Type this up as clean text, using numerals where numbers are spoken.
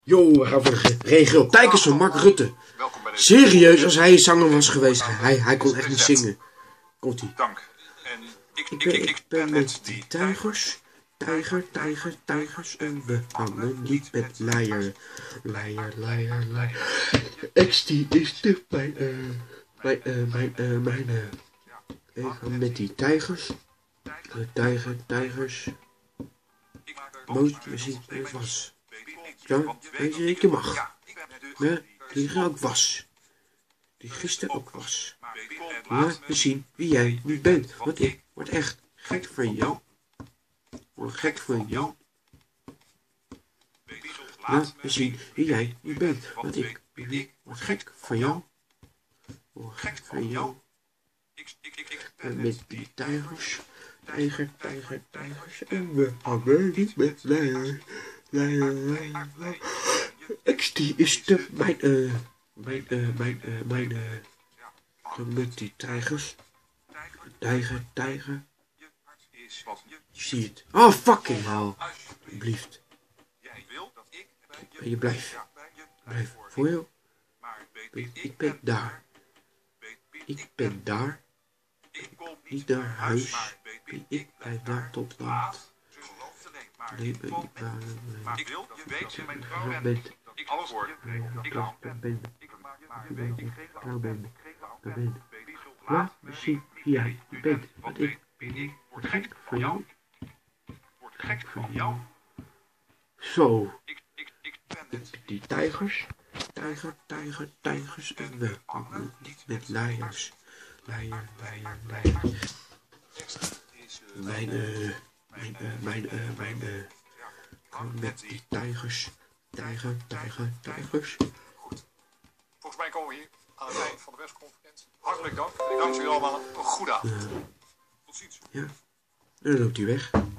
Yo, we gaan voor de regio. Tijkers van Mark Rutte. Serieus, als hij een zanger was geweest, hij kon echt niet zingen. Komt-ie. Dank. En Ik ben met die tijgers. Tijgers. En we hangen niet met leier. Leier. X die is de mijne. Ik ga met die tijgers. Tijgers. Nooit muziek was. Ja, weet je, ik mag. Maar die ook was. Die gisteren ook was. Laat me zien wie jij nu bent. Want ik word echt gek van jou. Word gek van jou. Laat me zien wie jij nu bent. Want ik word gek van jou. Word gek van jou. En met die tijgers. Tijgers. En we hangen niet met leier. X die is de mijn met die tijgers. Tijger. Je ziet het. Oh, fucking hell. Alsjeblieft. Je blijf voor jou. Ik ben daar. Niet naar huis. Ik blijf daar tot laat. Nee, ik wil dat je weet, je mijn trouw bent. Ik alles hoor. Ik kan. Laat me zien wie jij bent. Want ik word gek van jou. Zo. Die tijgers. Tijgers. En we hangen niet met leiers. Leier. Mijn kan met die tijgers. Tijgers. Goed. Volgens mij komen we hier aan het eind van de persconferentie. Hartelijk dank. Ik dank jullie allemaal. Een goede avond. Tot ziens. Ja. En dan loopt hij weg.